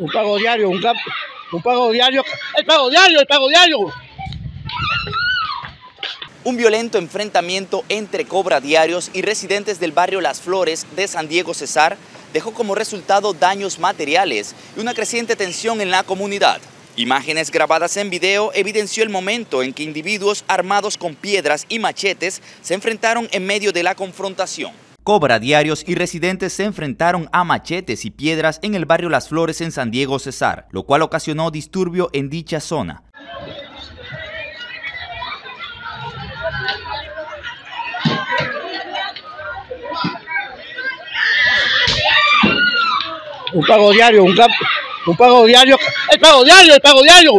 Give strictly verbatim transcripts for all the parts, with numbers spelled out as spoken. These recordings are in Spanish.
Un pago diario, un, cap, un pago diario, el pago diario, el pago diario. Un violento enfrentamiento entre cobradiarios y residentes del barrio Las Flores de San Diego Cesar dejó como resultado daños materiales y una creciente tensión en la comunidad. Imágenes grabadas en video evidenció el momento en que individuos armados con piedras y machetes se enfrentaron en medio de la confrontación. Cobradiarios y residentes se enfrentaron a machetes y piedras en el barrio Las Flores en San Diego Cesar, lo cual ocasionó disturbio en dicha zona. Un pago diario, un, cap, un pago diario, el pago diario, el pago diario.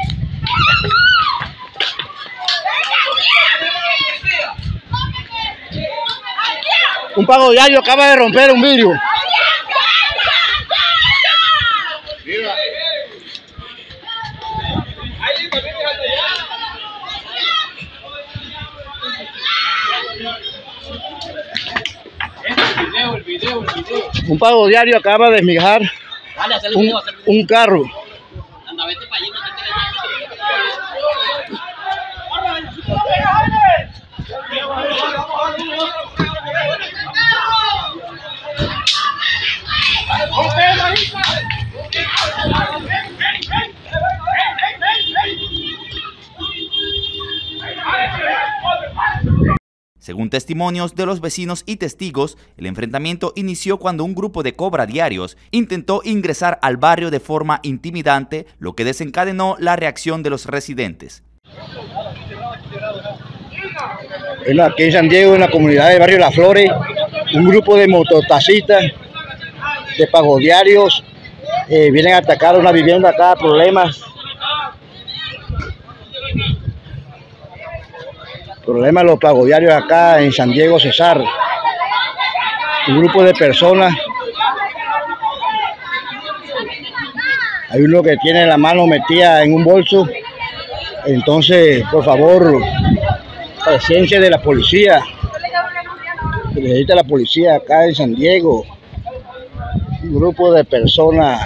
Un pago diario acaba de romper un vidrio. El video, el video. Un pago diario acaba de desmijar un, un carro. Anda, vete para allí, no Según testimonios de los vecinos y testigos, el enfrentamiento inició cuando un grupo de cobradiarios intentó ingresar al barrio de forma intimidante, lo que desencadenó la reacción de los residentes. Aquí en San Diego, en la comunidad del barrio Las Flores, un grupo de mototaxistas, de pagodiarios, eh, vienen a atacar una vivienda acá, problemas. Problemas los pagodiarios acá en San Diego Cesar. Un grupo de personas. Hay uno que tiene la mano metida en un bolso. Entonces, por favor, presencia de la policía. Se necesita la policía acá en San Diego. Un grupo de personas.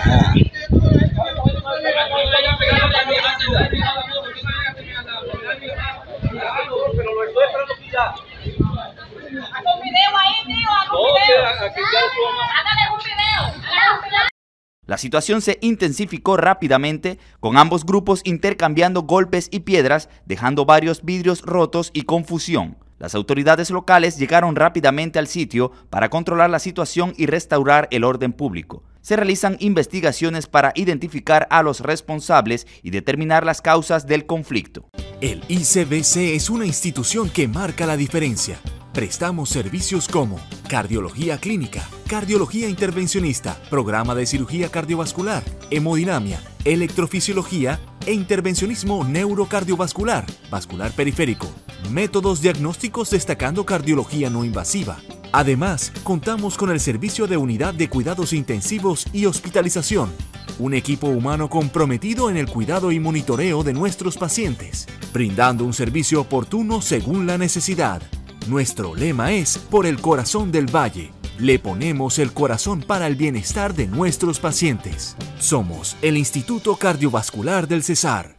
La situación se intensificó rápidamente, con ambos grupos intercambiando golpes y piedras, dejando varios vidrios rotos y confusión. Las autoridades locales llegaron rápidamente al sitio para controlar la situación y restaurar el orden público. Se realizan investigaciones para identificar a los responsables y determinar las causas del conflicto. El I C B C es una institución que marca la diferencia. Prestamos servicios como cardiología clínica, cardiología intervencionista, programa de cirugía cardiovascular, hemodinamia, electrofisiología e intervencionismo neurocardiovascular, vascular periférico, métodos diagnósticos destacando cardiología no invasiva. Además, contamos con el servicio de unidad de cuidados intensivos y hospitalización, un equipo humano comprometido en el cuidado y monitoreo de nuestros pacientes, brindando un servicio oportuno según la necesidad. Nuestro lema es por el corazón del valle. Le ponemos el corazón para el bienestar de nuestros pacientes. Somos el Instituto Cardiovascular del Cesar.